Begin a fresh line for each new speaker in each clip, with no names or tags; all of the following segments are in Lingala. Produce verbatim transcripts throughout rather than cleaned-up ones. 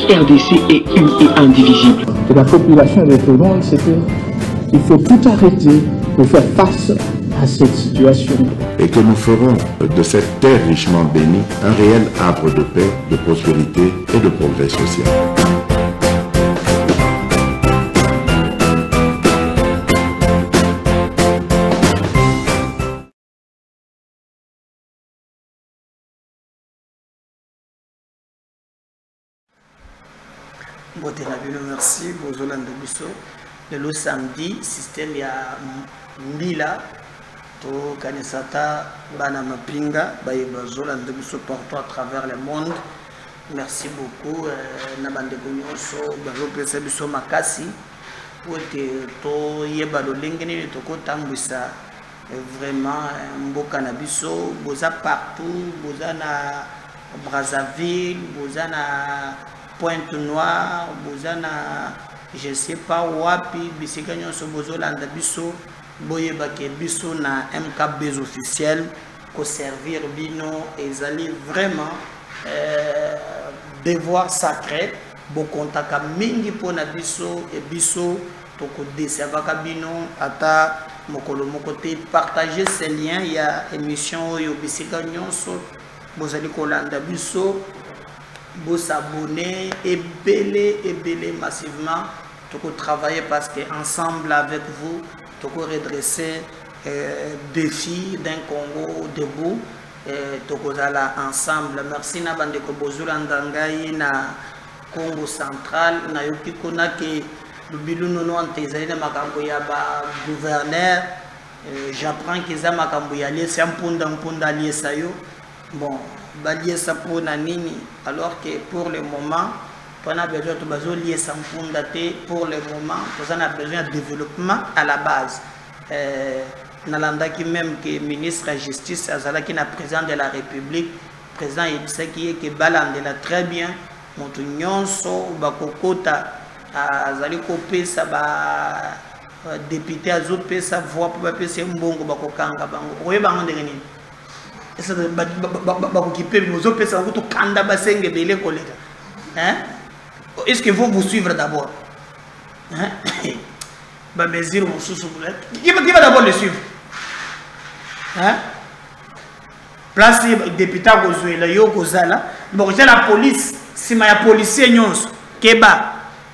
R D C est une et indivisible.
Et la population de tout le monde, c'est qu'il faut tout arrêter pour faire face à cette situation.
Et que nous ferons de cette terre richement bénie un réel arbre de paix, de prospérité et de progrès social.
Merci pour Zolanda Bisso. Le samedi, système ya Mbila, to Kanesata, Bana Mapinga, Baïba Zolanda Bisso partout à travers le monde. Merci beaucoup. Nabande Gonyoso, Bazo Pesa Bisso Makasi, pour te to Yebalo Lingeni, to Kotambisa, vraiment Mboka Nabisso, Boza partout, Boza na Brazzaville, Boza na Pointe-Noire, Bozana, je ne sais pas wapi, Bissiganyon so Bozolanda Bisso, Boyebake Bisso na M K B officiel, ko servir Bino, et Zali vraiment euh, devoir sacré, bon contact à Mingi Pona Bisso et Bisso, toko desservaka Bino, ata mokolo mokote, partager ces liens, il y a émission yo Bissiganyon so, Bozali Kolanda Bisso. Vous s'abonner et belé et belé massivement pour travailler parce qu'ensemble avec vous pour redresser euh, défi d'un Congo debout et pour là ensemble. Merci na bande ko bozula ndangai na Congo central na yoki kona ke lubilu nono antezali na makambo ya ba gouverneur. J'apprends qu'ils ont makambo ya lié mpunda mpunda lié sayo bon. Ça pour Nanini, alors que pour le moment, on a besoin de lier sans fondater pour le moment, on a besoin de développement à la base. Nalanda qui même que ministre de la Justice, Azala qui est président de la République, président il sait qui est que Balande là très bien, montu nyonso bakokota azali kopé ça ba député azopé sa voix pour passer mbongo bakokanga bango. Oye bango ndengeni. Est-ce que vous vous suivre d'abord? Qui va d'abord le suivre? Place député Gozuela, yo Gozala. Bon, c'est la police. Si ma policier nyons, Keba.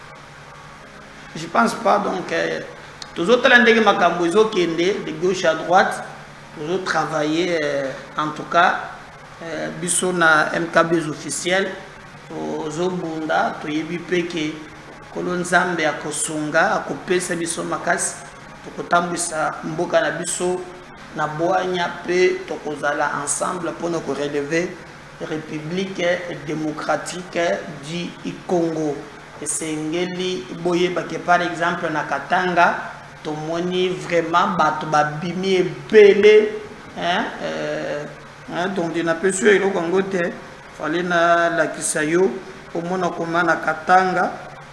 Je pense pas donc. Tous autres langues makambozo qui est de gauche à droite. Nous travailler euh, en tout cas euh, biso na M K B officiel to bunda to yebi peke kolonzambe akosunga akopesa biso makasi to kotambisa mboka na biso na boanya pe to kozala ensemble pour nous relever République démocratique du Congo et sengeli boye bake par exemple na Katanga tomoni vraiment bato babimi ebele hein euh hein donc on a perçu ilo Congo te fallait na la kisayo omona komana Katanga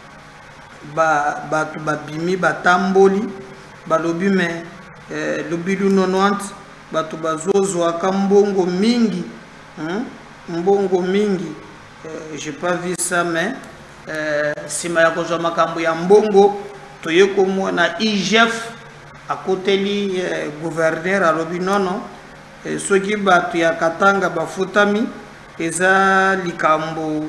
ba bato babimi batamboli balobi me euh lobilu nonante bato bazozo akambongo mingi hein mbongo mingi euh, j'ai pas vu ça mais euh sima ya kozwa makambo ya mbongo toye comme na I G F à côté li eh, gouverneur à Lobinono et ceux qui battent ya Katanga bafutami eza likambo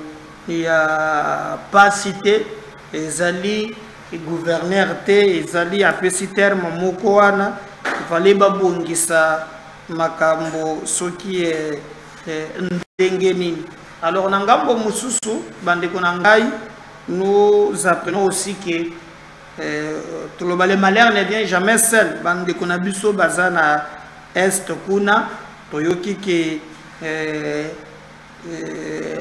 ya pas cité ezali gouverneur te ezali apesi terme moko wana il fallait babongisa makambo soki e ndenge nini. Alors na ngambo mususu bandeko na ngai nous apprenons aussi que Euh, tout le malheur ne vient jamais seul. Bande konabiso bazana est kuna toyoki ke euh, euh,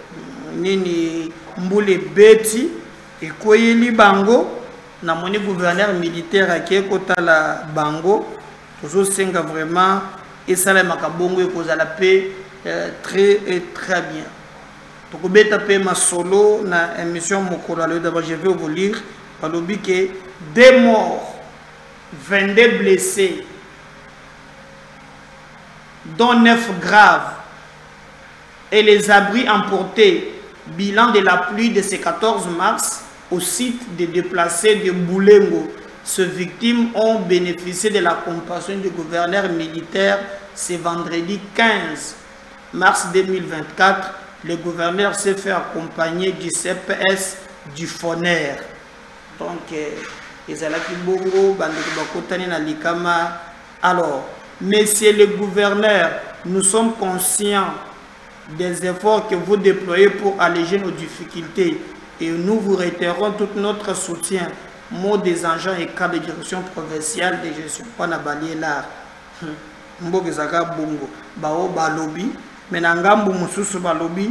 nini mbule beti ekoyeli bango na moni gouverneur militaire akekota la bango tozo senga vraiment et ça la makabongo ekozala pe euh, très et très bien. Tokobeta pe ma solo na émission mokolo le d'abord je vais vous lire. Palobi que deux morts, vingt-deux blessés, dont neuf graves, et les abris emportés Bilan de la pluie de ce quatorze mars au site des déplacés de Boulengo. Ces victimes ont bénéficié de la compassion du gouverneur militaire ce vendredi quinze mars deux mille vingt-quatre. Le gouverneur s'est fait accompagner du C P S du Foner. Donc, ils ont Bongo, Likama. Alors, Monsieur le gouverneur, nous sommes conscients des efforts que vous déployez pour alléger nos difficultés et nous vous réitérons tout notre soutien. Mot des agents et cas de direction provinciale de gestion. On a balayé l'art. Bongo. Bao balobi. Menangambu mususu balobi.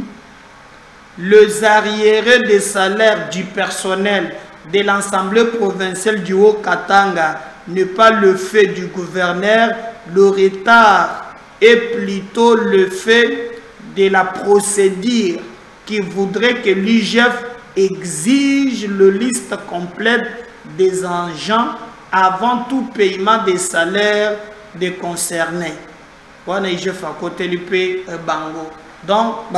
Les arriérés des salaires du personnel de l'Assemblée provinciale du Haut-Katanga n'est pas le fait du gouverneur. Le retard est plutôt le fait de la procédure qui voudrait que l'I G F exige la liste complète des agents avant tout paiement des salaires des concernés. Voilà, I G F à côté du pays Bango. Donc,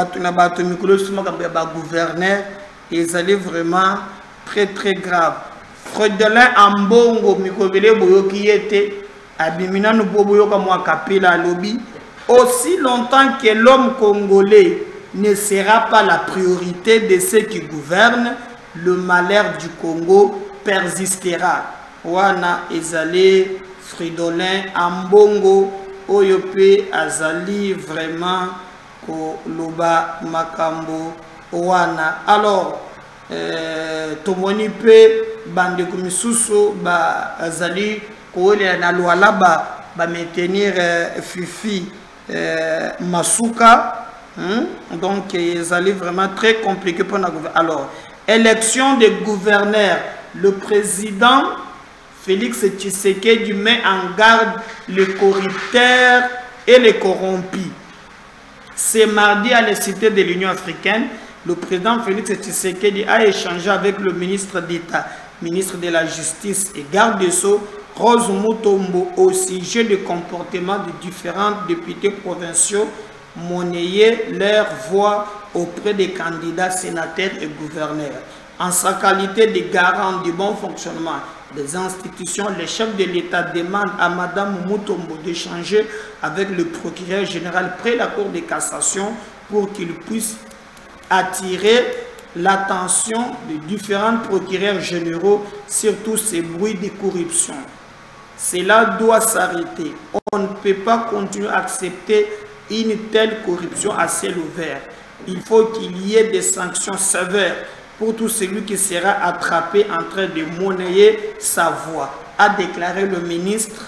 le gouverneur, ils allaient vraiment très très grave. Frédelin Ambongo, Mikobele Boyoki était, Abimina Nuboboyoka Mwakapela Lobby. Aussi longtemps que l'homme congolais ne sera pas la priorité de ceux qui gouvernent, le malheur du Congo persistera. Wana Ezali Fridolin Ambongo Oyope Azali vraiment ko Loba Makambo Wana. Alors, euh, Tomoni pe bande kumisusu ba Azali ko na lwala ba ba maintenir euh, Fifi euh, Masuka. Hmm? Donc, ils allaient vraiment très compliqué pour la gouvernement. Alors, élection des gouverneurs. Le président Félix Tshisekedi met en garde les corrupteurs et les corrompus. Ce mardi à la cité de l'Union africaine, le président Félix Tshisekedi a échangé avec le ministre d'État, ministre de la Justice et garde des Sceaux, Rose Mutombo, au sujet du comportement de différents députés provinciaux monnayer leur voix auprès des candidats sénateurs et gouverneurs. En sa qualité de garant du bon fonctionnement des institutions, le chef de l'État demande à Mme Mutombo d'échanger avec le procureur général près la Cour de cassation pour qu'il puisse attirer l'attention des différents procureurs généraux sur tous ces bruits de corruption. Cela doit s'arrêter. On ne peut pas continuer à accepter une telle corruption à ciel ouvert. Il faut qu'il y ait des sanctions sévères pour tout celui qui sera attrapé en train de monnayer sa voix, a déclaré le ministre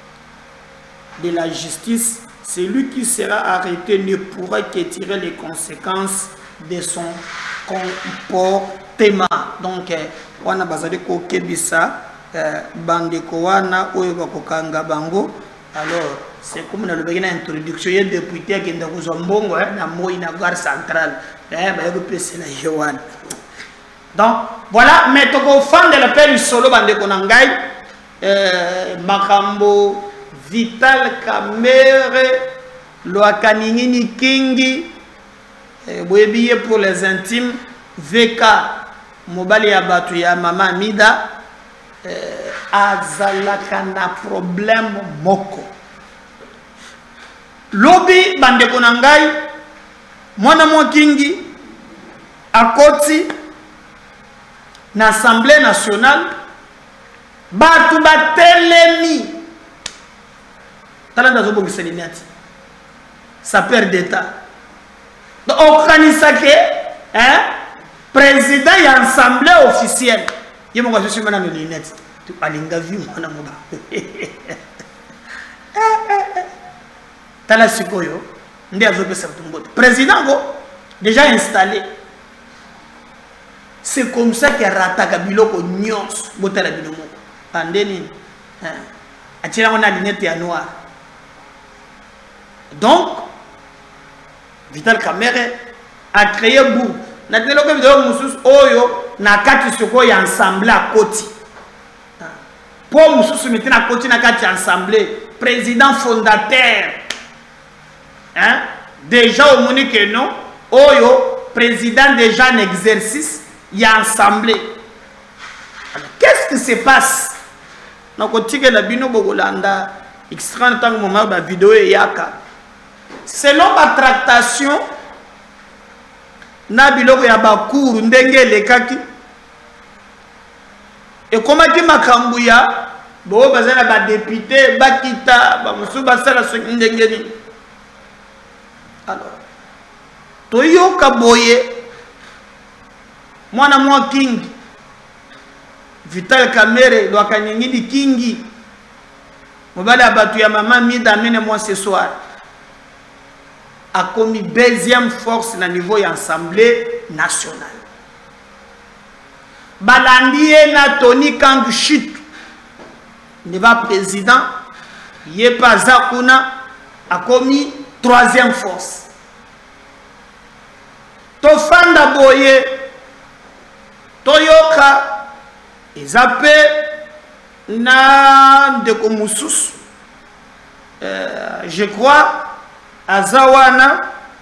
de la Justice. Celui qui sera arrêté ne pourra que tirer les conséquences de son comportement. Donc, on a besoin de kokebisa bandeko wana oyo bakokanga bango. Alors, c'est comme on a le une introduction, il y a des députés qui ont un bon dans la gare centrale. Donc, voilà, mais au fond de la paix, solo bandeko nangai, Makambo, Vital Kamere, Loakanini Kingi, Bouébiye pour les intimes, V K, Mobali Abatu ya Mama Mida, Azalaka na problème moko. Lobby bandeko nangai, mwana mwa Kingi, akoti, na Assemblée nationale, batu batelemi. Talanda zobo ngiseliniati. Sa père d'État. Donc, on kanisake, hein, président et assemblée officielle. Il y a un suis maintenant le lunette. Tu as l'ingavu, mon amour. Tala Sikoyo, président déjà installé. C'est comme ça qu'il y a rataka biloko nyons botala bilomo. Andeni, atira on a lunette ya noir. Donc, Vital Kamerhe a créé bout. Na teloko vidéo mususu oyo na kati soko ya ensemble à koti. Pour mususu meti na koti na kati ensemble, président fondateur. Hein? Déjà au moni que non, oyo président déjà en exercice, il y a assemblée. Qu'est-ce qui se passe? Na kotika la bino bogolanda extra tant moment ba vidéo yaka. Selon ma tractation na biloko ya bakuru ndenge lekaki. Et comment qui makambu ya bo bazana ba député bakita ba musu basala so ndenge ni. Alors toyoka boye mwana mwa king Vital Kamerhe lo akanyingidi kingi mobali abatu ya mama mida amene moi ce soir a commis deuxième force na niveau ya assemblée nationale balandie na Tony Kangu Chit ne va président yepa zakuna a commis troisième force tofanda boye toyoka Ezape na ndeko mususu euh, je crois azawana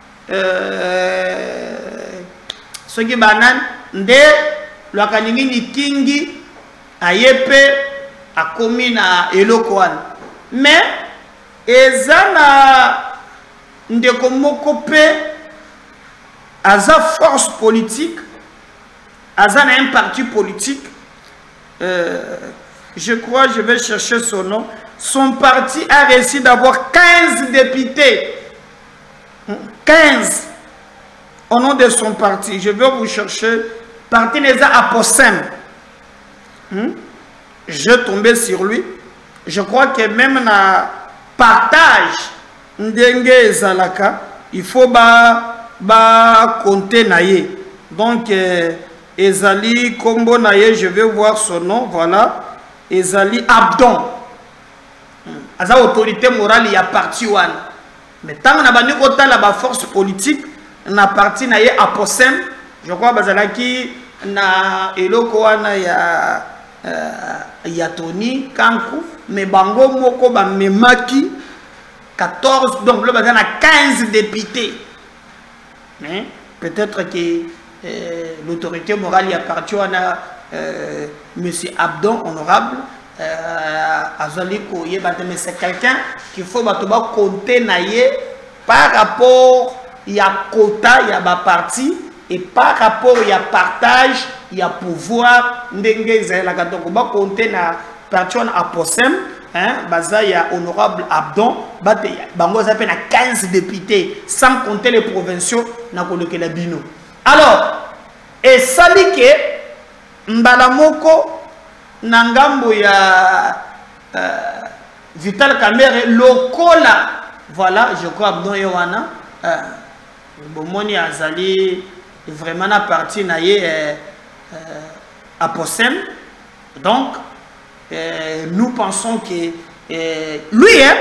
euh, soki banan nde lwakaningi kingi ayepe akomi na eloko wana mais eza na ndeko moko pe aza force politique aza na un parti politique. Euh, je crois, je vais chercher son nom. Son parti a réussi d'avoir quinze députés. quinze au nom de son parti. Je vais vous chercher. Parti les a Aposem. Hmm? Je tombais sur lui. Je crois que même na partage ndenge zalaka, il faut ba ba compter naye. Donc euh, Ezali Kombo Naye, je vais voir son nom, voilà. Ezali Abdon. Aza autorité morale, il y a parti one. Mais tant qu'on a banni autant la force politique, on a parti Naye Aposem. Je crois bazalaki na eloko wana ya ya Tony Kanku, mais bango moko ba memaki quatorze, donc là bazana quinze députés. Mais peut-être que Euh, l'autorité morale y appartient à euh, M. Abdon, honorable, euh, Azaliko, mais c'est quelqu'un qu'il faut compter par rapport il y a quota, il y a parti, et par rapport il y a partage, il y a pouvoir, il y a compter na parti à Possem, il y a honorable Abdon, il y a quinze députés, sans compter les provinciaux, il y a bino. Alors, et salike mbalamoko nangambo ya euh, Vital Kamerhe lokola, voilà, je crois Abdon Yowana, euh, bomoni azali vraiment na parti na ye euh, euh, à Possem. Donc, euh, nous pensons que euh, lui, hein,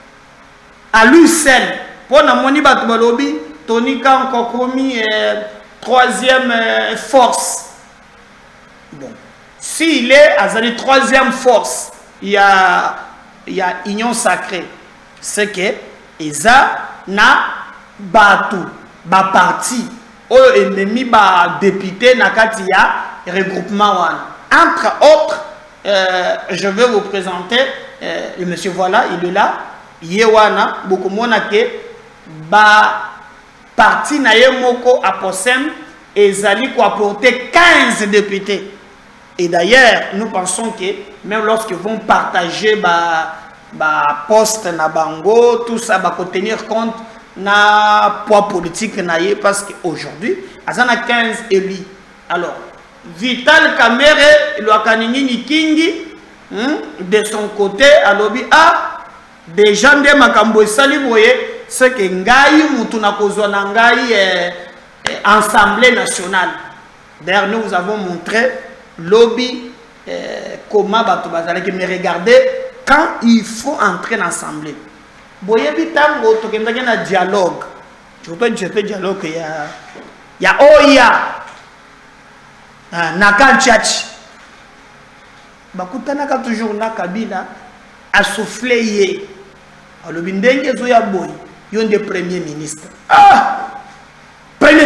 à lui seul, pour na moni batu balobi, Tony Kangu encore commis euh, troisième euh, force. Bon, s'il est à la troisième force, il y a, il y a union sacrée. C'est que Eza na batu, ba parti, ou ennemi ba député na katia regroupement one. Entre autres, euh, je vais vous présenter euh, le monsieur, voilà, il est là. Yewana, beaucoup mona ke ba parti na ye moko Aposem ezali ko apporter quinze députés. Et d'ailleurs, nous pensons que même lorsqu'ils vont partager ba ba poste na bango, tout ça va tenir compte na poids politique na ye parce qu'aujourd'hui, azana quinze élus. Alors, Vital Kamerhe lo akaningi kingi de son côté alobi a déjà nde makambo esali boye. C'est que Ngaï Moutouna Kozona Ngaï Assemblée nationale. D'ailleurs, nous vous avons montré lobby euh, comment Batobazalaki. Mais regardez, quand il faut entrer dans l'Assemblée, Boyebi Tango, tu as un dialogue. Je peux dire un dialogue, il y a, il y a Oya, Nakan Tchatch. Bakutanaka toujours na Kabila a soufflé. Alors, Bindenge Zoya Boy. Yon des premiers ministres. Ah! Premier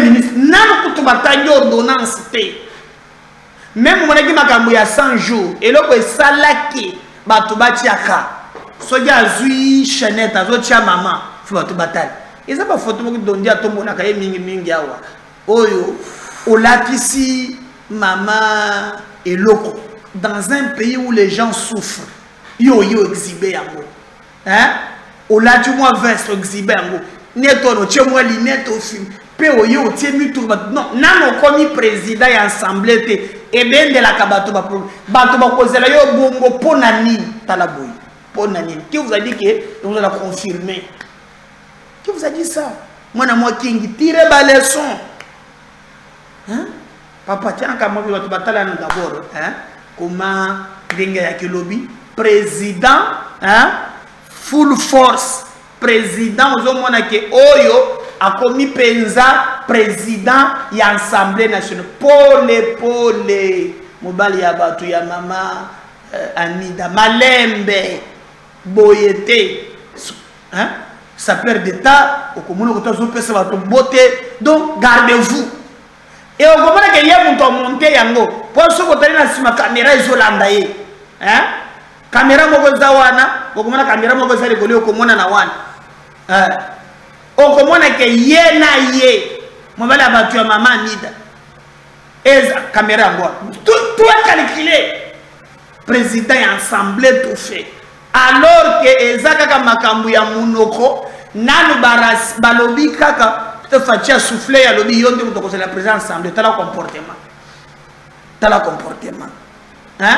ministre nano kutu batangi ordonnance te même monaki makambo ya cent jours eloko esalaki bato batiaka soki azwi chanette azotia mama fo bato batali eza bafoto moko dondi atomonaka ye mingimingi awa oyo olakisi mama eloko dans un pays où les gens souffrent yo yo exhiber yango hein olati moi veste exhiber yango neto no tie moi linette au film pe oyo tie mi tour non nano komi président ya assemblée te ebende la kabato ba bato ba kozela yo bongo pona nini tala boy pona nini qui vous a dit que on l'a confirmé qui vous a dit ça moi na moi kingi tire ba leçon hein papa tiens ka mo bato batala d'abord hein comment denga ya kilobi président hein full force président ozomona ke oyo akomi penza président ya assemblée nationale pole pole mobali ya batu ya mama euh, Anida Malembe boyete hein ça perd d'état okomona ko tozo pesa batu bote donc gardez-vous et okomona ke ye muto monter yango po soko tali na sima caméra izolanda ye hein caméra moko zawana okomona caméra moko zali kolio okomona na wana euh okomona ke ye na ye mobali abatu ya mama Anida eza caméra ngwa tout tout est calculé président et assemblée tout fait alors que eza kaka makambu ya munoko nanu baras balobi kaka te fatia souffler ya lobi yonde mutoko c'est la présidence assemblée tala comportement tala comportement hein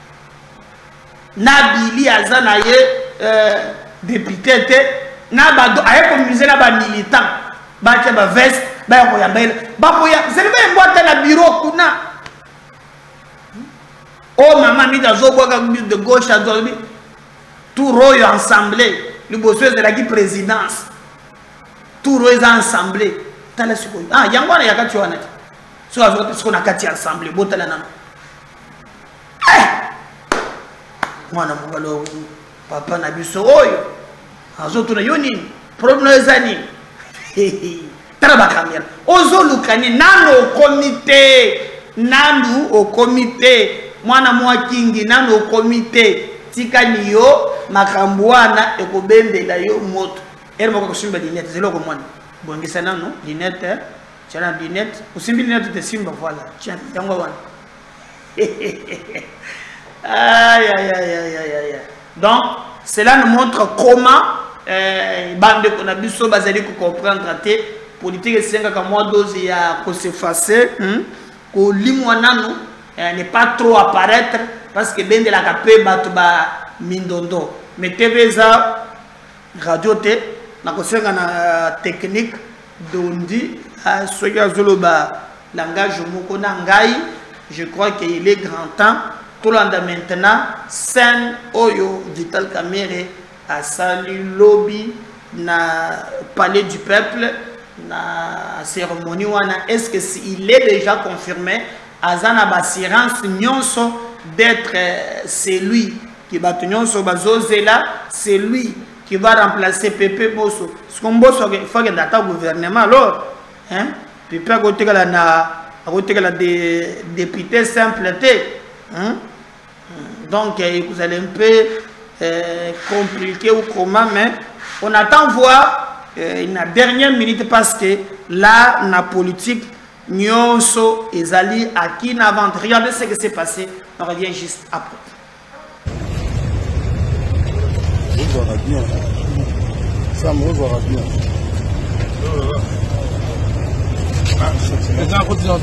nabili azana ye euh, député te na bado aye communiser na ba militant ba tia ba veste ba ko ya mbele ba ko ya c'est le boîte na bureau kuna oh maman mi dazo boka de gauche à droite tout royo assemblée le bosseux de la présidence tout royo assemblée tala siko ah yango na yakati wana so azo siko na kati assemblée botala na eh mwana mugalo papa na biso oyo azotuna yoni problème ezani traba caméra ozo lukani nano comité nanu au comité mwana mwa kingi nano au comité tikani yo makambwana ekobendela yo moto ere moko kusimba dinette zelo ko mwana bongisa nano dinette chana dinette kusimba dinette te simba voilà tiens yango wana aïe aïe aïe aïe aïe donc cela nous montre comment euh, bande qu'on a biso bazali ko comprendre te politique senga ka moi dose ya ko s'effacer hein ko limwa nano ne pas trop apparaître parce que bende la kapé bato ba mindondo mais T V za radio te na ko senga na technique dondi soya zoloba langage moko na ngai je crois qu'il est grand temps tout le monde maintenant scène oyo Vital Kamerhe à salut lobby na palais du peuple na cérémonie wana est-ce que il est déjà confirmé azana bassurance nyonso d'être celui qui va nyonso bazozela c'est lui qui va remplacer Pepe Bosso ce qu'on bosse il faut que data gouvernement alors hein Pepe a côté la na a côté la des députés simple hein donc vous allez un peu euh, compliqué ou comment mais on attend voir euh, une dernière minute parce que là la politique nyonso ezali à qui n'avance regardez ce qui s'est passé on revient juste après.
On verra bien ça on verra bien c'est un continent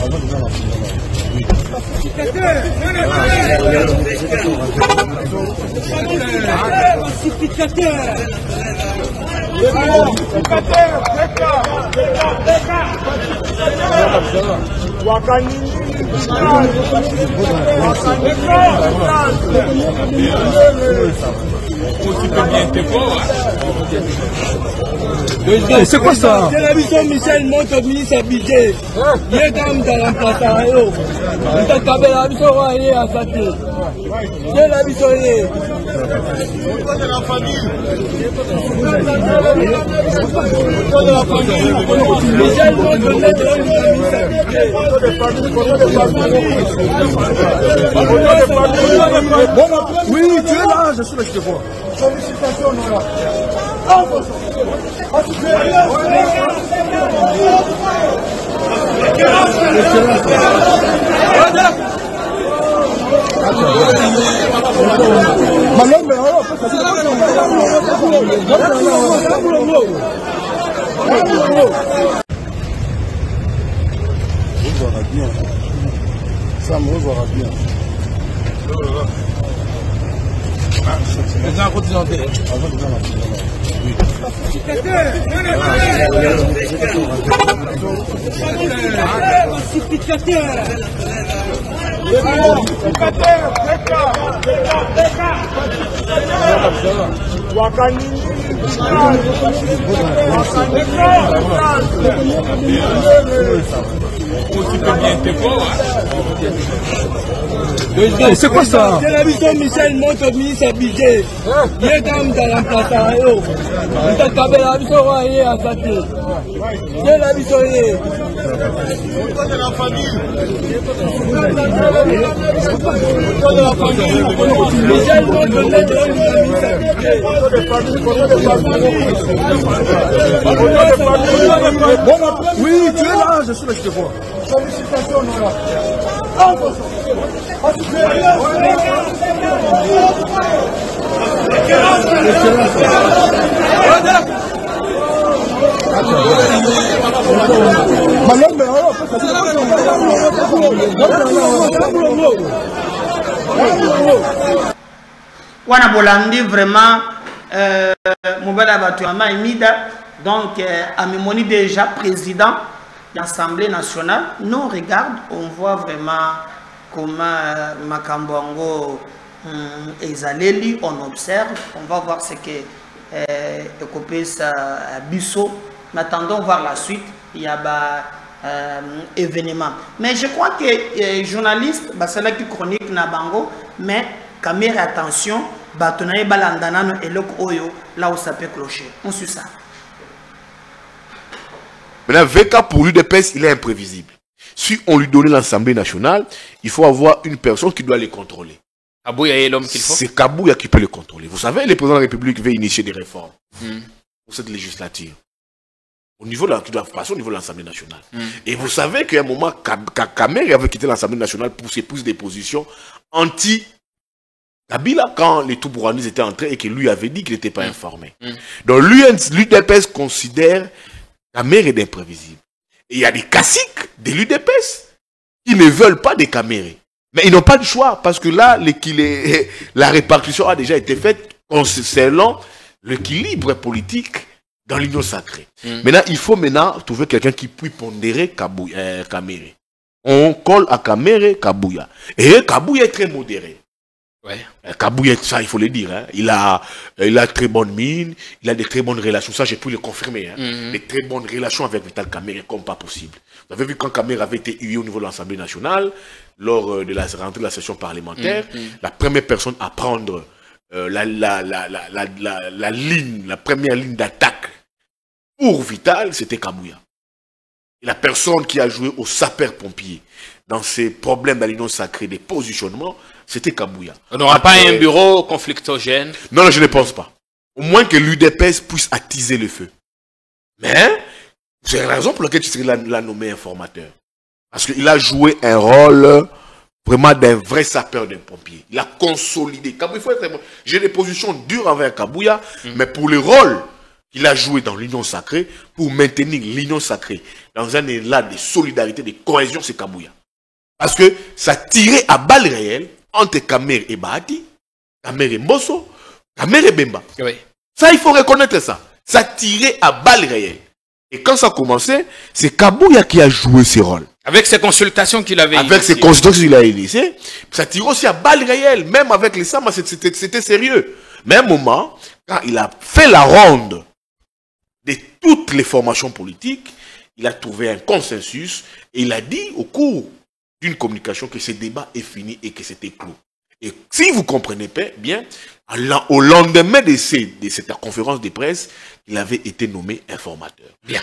c'est quoi ça? Télévision Michel montre ministre habillé. Il est dans la place à Rio. Il est à la place à C'est la bisonnée. De la famille. De la famille. Oui, tu es là, je suis là, je te vois. Félicitations, Nora. On verra bien. Ça me verra bien. Les gens continuent. C'est quoi ça? Télévision Michel montre ministre habillé. Il est comme dans la place. Il est comme la vision royale à sa tête. C'est la vision. De la famille. De la famille. Michel montre ministre habillé. Oui, tu es là, je suis là, je te vois. Félicitations, Nora.
Wana Bolandi vraiment euh, Moubada Batouama Emida donc euh, a mémoni déjà président de l'Assemblée nationale. Nous regarde, on voit vraiment comment euh, Makambongo hum, Ezaleli, on observe, on va voir ce que euh, Ekopes euh, Bissot. Attendons voir la suite. Il y a bah, euh, événement. Mais je crois que les euh, journalistes, bah, c'est là qui chronique Nabango, mais caméra attention, batonaye balandana et le oyo là où ça peut clocher. On suit ça.
Maintenant, V K pour l'U D P S, il est imprévisible. Si on lui donnait l'Assemblée nationale, il faut avoir une personne qui doit les contrôler.
Kabouya est l'homme qu'il faut.
C'est Kabouya qui peut les contrôler. Vous savez, le président de la République veut initier des réformes mm. pour cette législature. Au niveau de la, qui doit passer au niveau de l'Assemblée nationale. Mm. Et vous savez qu'à un moment, Kamer avait quitté l'Assemblée nationale pour ses prises des positions anti Kabila quand les Toubouranais étaient entrés et que lui avait dit qu'il n'était pas mm. informé. Mm. Donc l'U D P S considère Kamer est imprévisible. Et il y a des caciques de l'U D P S qui ne veulent pas des Kamérés. Mais ils n'ont pas de choix parce que là, la répartition a déjà été faite selon l'équilibre politique dans l'union sacrée. Mm. Maintenant, il faut maintenant trouver quelqu'un qui puisse pondérer euh, Kaméré. On colle à Kaméré Kabouya. Et Kabouya est très modéré.
Ouais.
Kabouya, ça il faut le dire, hein. il, a, il a très bonne mine, il a des très bonnes relations, ça j'ai pu le confirmer, hein. Mm-hmm. Des très bonnes relations avec Vital Kamerhe comme pas possible. Vous avez vu quand Kamerhe avait été hué au niveau de l'Assemblée nationale, lors de la rentrée de la session parlementaire, mm-hmm. la première personne à prendre euh, la, la, la, la, la, la, la ligne, la première ligne d'attaque pour Vital, c'était Kabouya. Et la personne qui a joué au sapeur-pompier dans ces problèmes dans l'union sacrée des positionnements, c'était Kabouya.
On n'aura pas un bureau conflictogène?
Non, non, je ne pense pas. Au moins que l'U D P S puisse attiser le feu. Mais, c'est la raison pour laquelle tu serais l'a nommé informateur. Parce qu'il a joué un rôle vraiment d'un vrai sapeur d'un pompier. Il a consolidé. Kabouya, il faut être... J'ai des positions dures envers Kabouya, mm. mais pour le rôle qu'il a joué dans l'union sacrée, pour maintenir l'union sacrée dans un élan de solidarité, de cohésion, c'est Kabouya. Parce que ça tirait à balles réelles entre Kamerhe et Bahati, Kamerhe et Mbosso, Kamerhe et Bemba.
Oui.
Ça, il faut reconnaître ça. Ça tirait à balles réelles. Et quand ça a commencé, c'est Kabouya qui a joué ce rôle.
Avec ses consultations qu'il avait
Avec initiées. ses consultations qu'il a initiées, ça tirait aussi à balles réelles. Même avec les Sama, c'était sérieux. Mais à un moment, quand il a fait la ronde de toutes les formations politiques, il a trouvé un consensus et il a dit au cours d'une communication que ce débat est fini et que c'était clos. Et si vous comprenez pas bien, au lendemain de, ces, de cette conférence de presse, il avait été nommé informateur. Bien.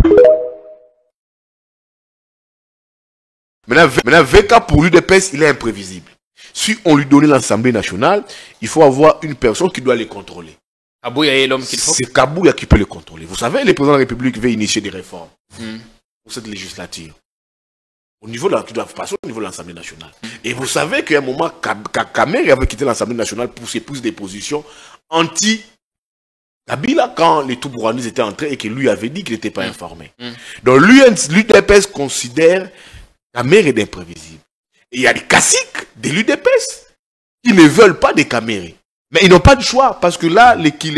Maintenant, maintenant V K pour l'U D P S, il est imprévisible. Si on lui donnait l'Assemblée nationale, il faut avoir une personne qui doit les contrôler.
Kabouya est l'homme qu'il faut.
C'est Kabouya qui peut les contrôler. Vous savez, le président de la République veut initier des réformes mm. pour cette législature. Au niveau de la, qui doivent passer au niveau de l'Assemblée nationale. Mm. Et vous savez qu'à un moment, Kamer avait quitté l'Assemblée nationale pour ses prises des positions anti-Kabila quand les Toubouranais étaient entrés et que lui avait dit qu'il n'était pas mm. informé. Mm. Donc l'U D P S considère Kamer est imprévisible. Et il y a des caciques de l'U D P S qui ne veulent pas des Kamérés. Mais ils n'ont pas de choix parce que là,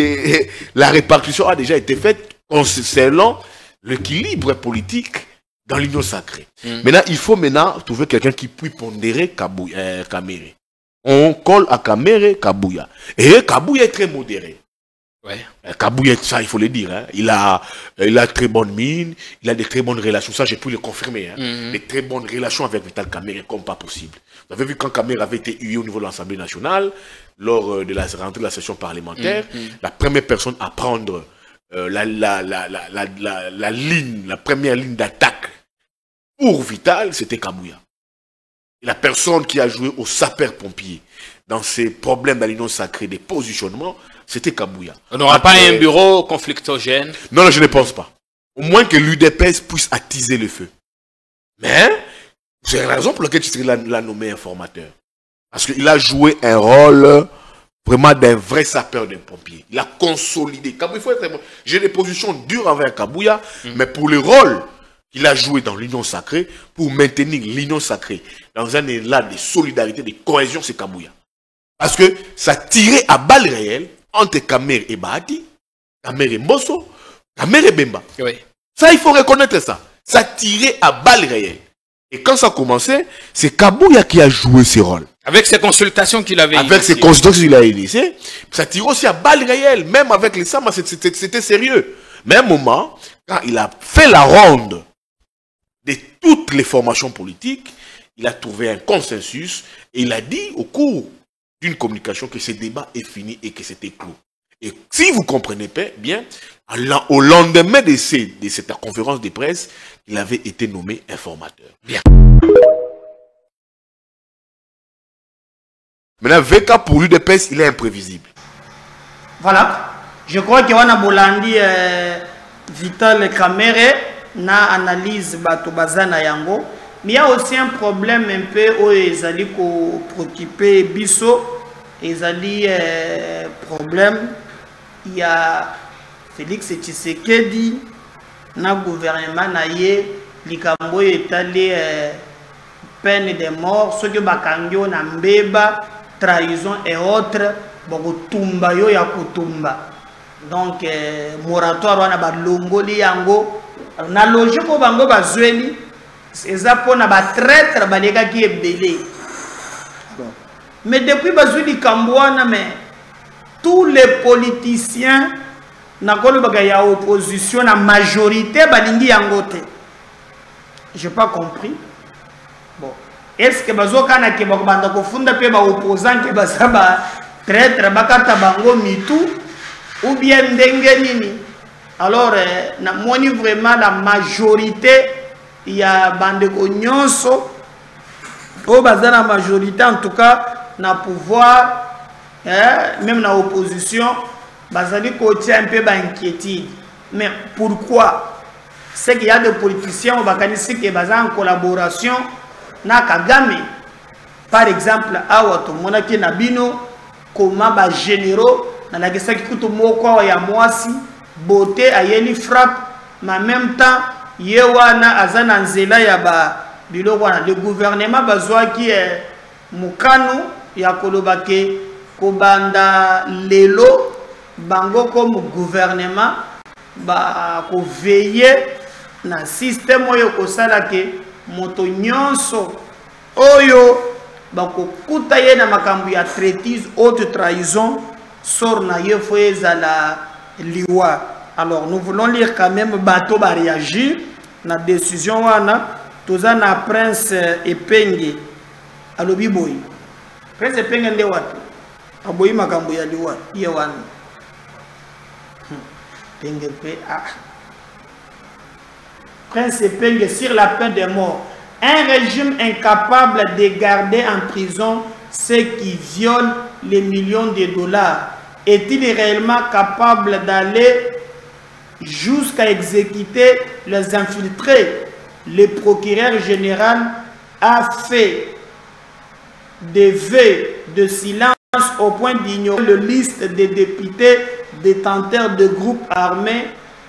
la répartition a déjà été faite concernant l'équilibre politique dans l'union sacrée. Mm. Maintenant, il faut maintenant trouver quelqu'un qui puisse pondérer Kabouya, euh, Kaméré. On colle à Kaméré, Kabouya. Et Kabouya est très modéré. Ouais. Kabouya, ça il faut le dire, hein. il, a, il a très bonne mine, il a des très bonnes relations, ça j'ai pu le confirmer, hein. Mm-hmm. Des très bonnes relations avec Vital Kamerhe comme pas possible. Vous avez vu quand Kamerhe avait été hué au niveau de l'Assemblée nationale, lors de la rentrée de la session parlementaire, mm-hmm. la première personne à prendre euh, la, la, la, la, la, la, la ligne, la première ligne d'attaque pour Vital, c'était Kabouya. La personne qui a joué au sapeur-pompier dans ces problèmes de l'union sacrée, des positionnements, c'était Kabouya. On n'aura pas un bureau conflictogène? Non, non, je ne pense pas. Au moins que l'U D P S puisse attiser le feu. Mais, c'est la raison pour laquelle tu l'as nommé informateur. Parce qu'il a joué un rôle vraiment d'un vrai sapeur d'un pompier. Il a consolidé. Kabouya, il faut être... J'ai des positions dures envers Kabouya, mm. mais pour le rôle qu'il a joué dans l'union sacrée, pour maintenir l'union sacrée dans un élan de solidarité, de cohésion, c'est Kabouya. Parce que ça tirait à balles réelles entre Kamerhe et Bahati, Kamerhe et Mbosso, Kamerhe et Bemba. Oui. Ça, il faut reconnaître ça. Ça tirait à balles réelles. Et quand ça a commencé, c'est Kabouya qui a joué ce rôle. Avec ses consultations qu'il avait Avec initié. ses consultations qu'il a initiées, ça tirait aussi à balles réelles. Même avec les Sama, c'était sérieux. Mais à un moment, quand il a fait la ronde de toutes les formations politiques, il a trouvé un consensus et il a dit au cours d'une communication que ce débat est fini et que c'était clos. Et si vous comprenez pas bien, au lendemain de, ces, de cette conférence de presse, il avait été nommé informateur. Bien. Maintenant, V K pour l'U D P S, il est imprévisible.
Voilà. Je crois que wana bolandi euh, Vital Kamerhe na analyse bato bazana yango. Mais il y a aussi un problème un peu où ils allaient préoccuper Bisso, ils allaient euh, problème. Il y a Félix Tshisekedi, na gouvernement naie, likambo étalé euh, peine de mort, ce que bakangyo na mbeba, trahison et autres, boko tumba yo ya kutumba. Donc euh, moratoire wana ba longoli yango, na logique ko bango bazweli. C'est ça pour na ba traître balega qui est belé. Mais depuis bazuli Kambouana, mais tous les politiciens na kolo bagaya opposition na majorité balingi yangote. J'ai pas compris. Bon, est-ce que bazoka na ke bakobanda ko funda pe ba opposant ke basaba traître bakata bango mitu ou bien ndenge nini? Alors euh, na moni vraiment la majorité il y a Bandeko Nyonso, au bazar la majorité, en tout cas, na pouvoir, hein, même dans l'opposition, bazali côté un peu d'inquiétude. Mais pourquoi? C'est qu'il y a des politiciens, on va connaître qui sont en collaboration, na Kagame. Par exemple, à Monaki Nabino, comment ba généraux, dans la question qui coûte moko ya moisi, beauté, ayeni frappe, mais en même temps, yewana azana nzela ya ba biloko wana le gouvernement bazwa ki est mukanu ya kolobake kobanda lelo bango comme gouvernement ba ko veiller na système oyo ko sala ke moto nyonso oyo ba ko kuta ye na makambu ya traitise haute trahison sort na ye foeza la liwa. Alors nous voulons lire quand même bateau va réagir la décision wana toza na prince Epenge alobi boy Prince Penge nde wapi aboyi makambo ya liwa ye wana Penge pe ah Prince Penge sur la peine de mort. Un régime incapable de garder en prison ceux qui violent les millions de dollars est-il réellement capable d'aller jusqu'à exécuter les infiltrés? Le procureur général a fait des vœux de silence au point d'ignorer la liste des députés détenteurs de groupes armés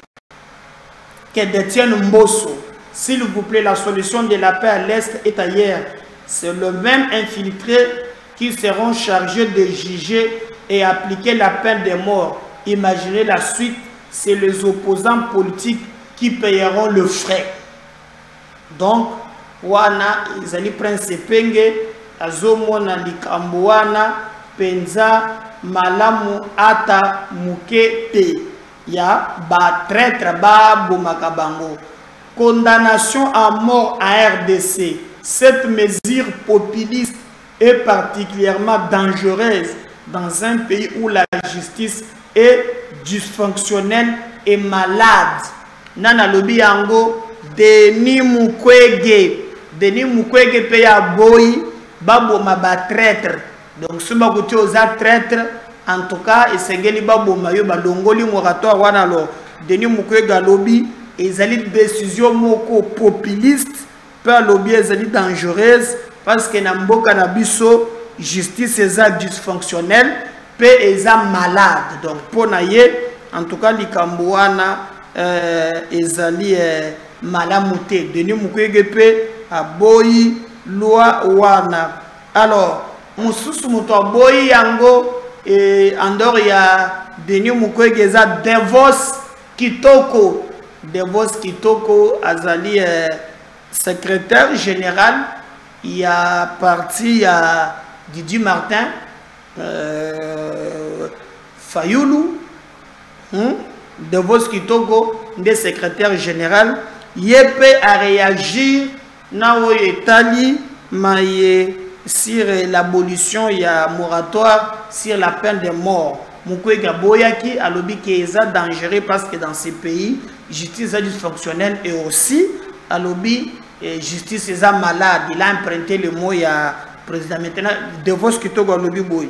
que détiennent Mbosso. S'il vous plaît, la solution de la paix à l'Est est ailleurs. C'est le même infiltré qui seront chargés de juger et appliquer la peine de mort. Imaginez la suite, c'est les opposants politiques qui payeront le frais. Donc, wana izali Prince Penge azomona likambo wana penza malamu ata mukete ya ba traître ba bomaka bango. Condamnation à mort à R D C. Cette mesure populiste est particulièrement dangereuse dans un pays où la justice est dysfonctionnelle et malade. Nana lobi yango Denis Mukwege. Denis Mukwege paye à boy babo ma ba traître. Donc ce bagote aux traître en tout cas et sengeli babo mayo ba longoli moratoire wana alors Denis Mukwege lobi ezali décision moko populiste par lobby ezali dangereuse parce que na mboka na biso justice eza dysfonctionnelle pe eza malade. Donc pour naye en tout cas likambo wana euh, ezali euh, malamute Denis Mukwege pe aboyi loi wana. Alors mususu moto aboyi yango et andor ya Denis Mukwege eza Devos Kitoko. Devos Kitoko azali euh, secrétaire général. Il y a parti, il y a Didier Martin, euh, Fayoulou, hein? Devos Kitoko, des secrétaires général. Yépe a réagi na Etali, maye sur l'abolition, il y a moratoire sur la peine de mort. Mukwege Boyaki a lobby qui est dangereux parce que dans ces pays, justice est dysfonctionnelle et aussi à lobby justice est malade. Il a emprunté le mot il y a président maintenant Devos Kitoko à lobby boy.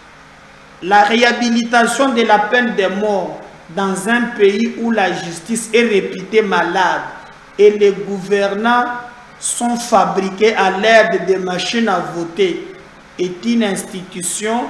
La réhabilitation de la peine de mort dans un pays où la justice est réputée malade et les gouvernants sont fabriqués à l'aide des machines à voter est une institution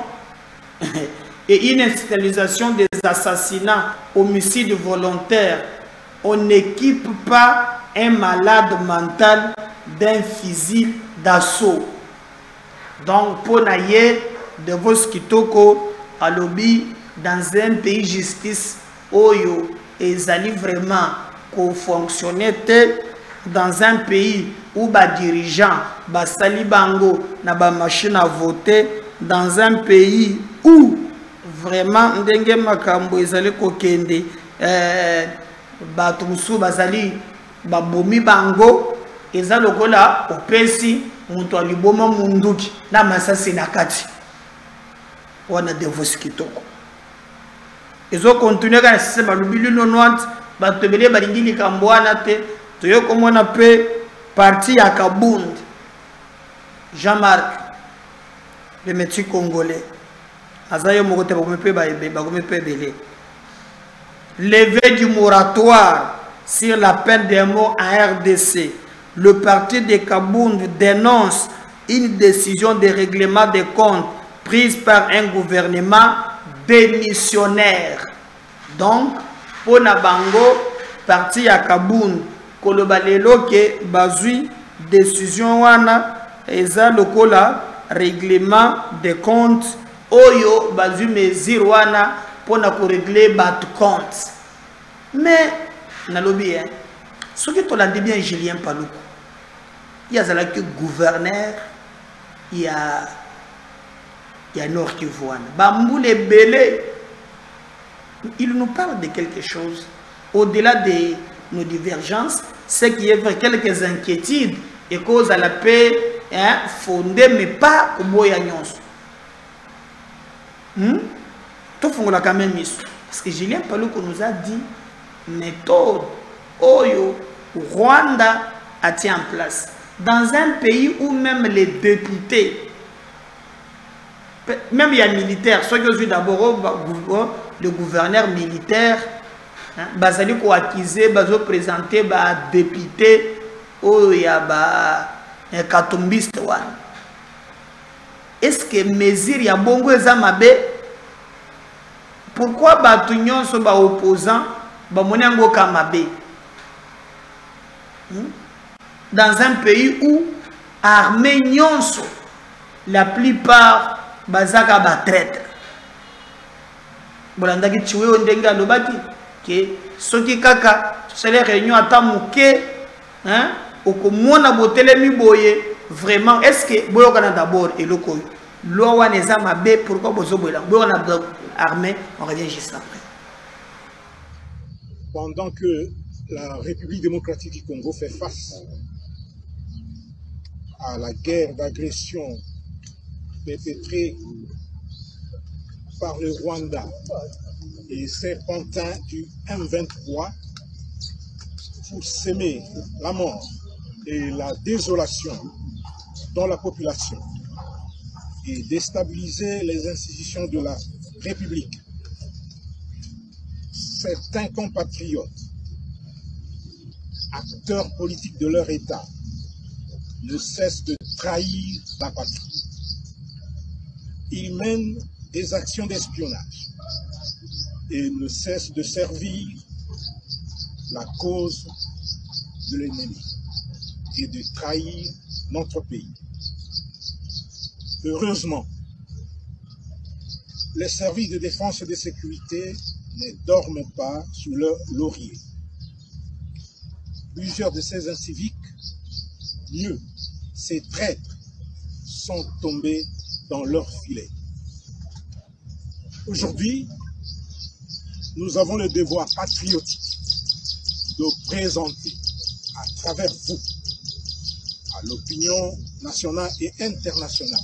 et une institutionnalisation des assassinats, homicides volontaires. On n'équipe pas un malade mental d'un fusil d'assaut. Donc, pour naïe de vos kitoko à lobby dans un pays justice, oyo et zali vraiment qu'on fonctionnait dans un pays où ba dirigeant, ba salibango na ba machine à voter, dans un pays où vraiment ndenge makambo ezali kokende euh bato musu bazali babomi bango eza lokola opesi mutu aliboma munduki na masasi na kati wana Devos Kitoko ezo continuer kana sese balubili nonwant bato bele balingi likambo wana te toyo komona pe parti ya Kabund Jean-Marc le métier congolais azayo mokote bakomepe baebe bakomepe belé. Levé du moratoire sur la peine de mort en R D C, le parti de Kabund dénonce une décision de règlement des comptes prise par un gouvernement démissionnaire. Donc, pour Nabango, parti à Kabund, Kolobalelo ke bazui décision wana eza lokola règlement des comptes oyo bazui mesure wana pour na ko régler bat compte. Mais na lobby hein ce que tu l'as dit bien Julien Paluku, il y a là que gouverneur, il y a il y a Nord Kivu Bamboule Belé, il nous parle de quelque chose au-delà de nos divergences, c'est qu'il y a quelques inquiétudes et cause à la paix hein, fondée mais pas au Boyagnos. Hmm? Tout fongola quand même isso. Parce que Julien Paluku nous a dit méthode Oyo Rwanda a tient en place. Dans un pays où même les députés, même il y a militaires, ceux qui ont vu d'abord le gouverneur militaire, Bazali ko acquisé, bazo présenté ba député, oh il y a ba katumbiste wan. Est-ce que mesure ya bongo ezamabe? Pourquoi ba tunyon so ba opposant ba monengo kamabe? Dans un pays où armée nyonso la plupart bazaka ba traître. Bolanda ki chiwe ondenga lobaki que soki kaka c'est les réunions ata muke hein okomona botelemi boye vraiment est-ce que boyo kana d'abord eloko lo wana eza mabe pourquoi bozo boyela boyo na armée on revient juste après.
Pendant que la République démocratique du Congo fait face à la guerre d'agression perpétrée par le Rwanda et ses pantins du M vingt-trois pour s'aimer la mort et la désolation dans la population et déstabiliser les institutions de la République. Certains compatriotes, acteurs politiques de leur État, ne cessent de trahir la patrie. Ils mènent des actions d'espionnage et ne cessent de servir la cause de l'ennemi et de trahir notre pays. Heureusement, les services de défense et de sécurité ne dorment pas sous leur laurier. Plusieurs de ces inciviques, mieux, ces traîtres, sont tombés dans leur filet. Aujourd'hui, nous avons le devoir patriotique de présenter à travers vous, à l'opinion nationale et internationale,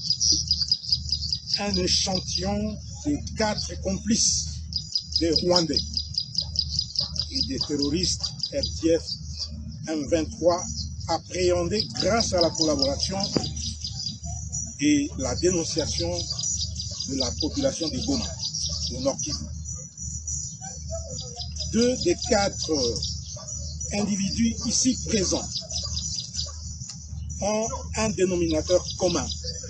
un échantillon des quatre complices des Rwandais et des terroristes R T F M vingt-trois appréhendés grâce à la collaboration et la dénonciation de la population de Goma, au Nord Kivu. Deux des quatre individus ici présents ont un dénominateur commun.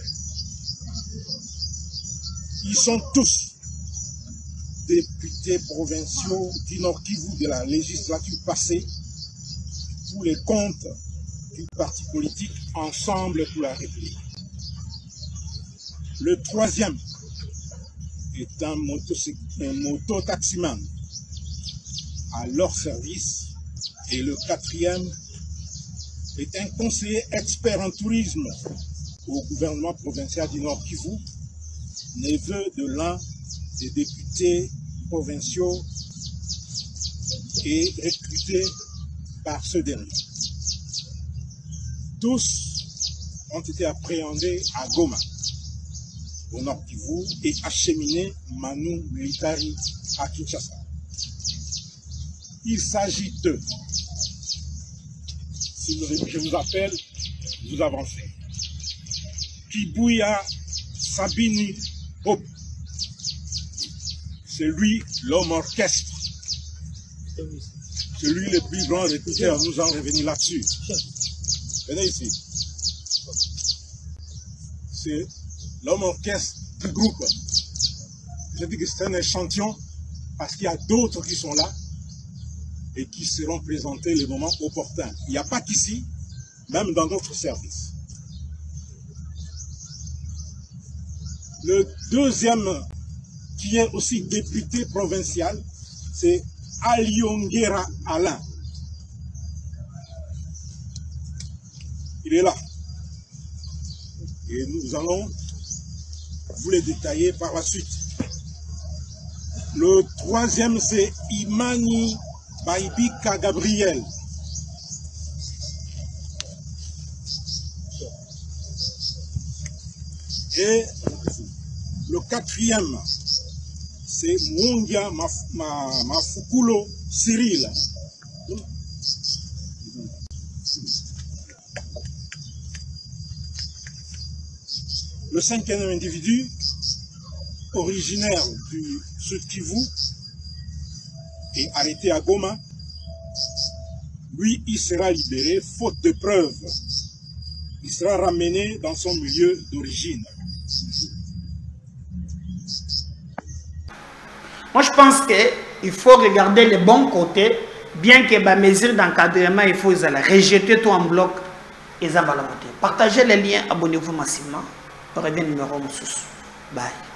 Ils sont tous députés provinciaux du Nord Kivu de la législature passée pour les comptes du parti politique Ensemble pour la République. Le troisième est un moto-taximan à leur service et le quatrième est un conseiller expert en tourisme au gouvernement provincial du Nord Kivu, neveu de l'un des députés provinciaux et recruté par ce dernier. Tous ont été appréhendés à Goma, au Nord Kivu, et acheminés Manu Militari à Kinshasa. Il s'agit d'eux. Si je vous appelle, vous avancez. Kibuya Sabini Bob. C'est lui l'homme orchestre. C'est lui le plus grand recruteur. Nous allons revenir là-dessus. Venez ici. C'est l'homme orchestre du groupe. Je dis que c'est un échantillon parce qu'il y a d'autres qui sont là et qui seront présentés le moment opportun. Il n'y a pas qu'ici, même dans d'autres services. Le deuxième, qui est aussi député provincial, c'est Aliongera Alain. Il est là. Et nous allons vous les détailler par la suite. Le troisième, c'est Imani Baibika Gabriel. Et Le quatrième, c'est Mungia Maf Ma Mafukulo Cyril. Le cinquième individu, originaire du Sud Kivu, est arrêté à Goma. Lui, il sera libéré faute de preuves. Il sera ramené dans son milieu d'origine.
Moi, je pense qu'il faut regarder les bons côtés, bien que les mesures d'encadrement, il faut les rejeter tout en bloc et ça va la voter. Partagez les liens, abonnez-vous massivement. On revient numéro sous. Bye.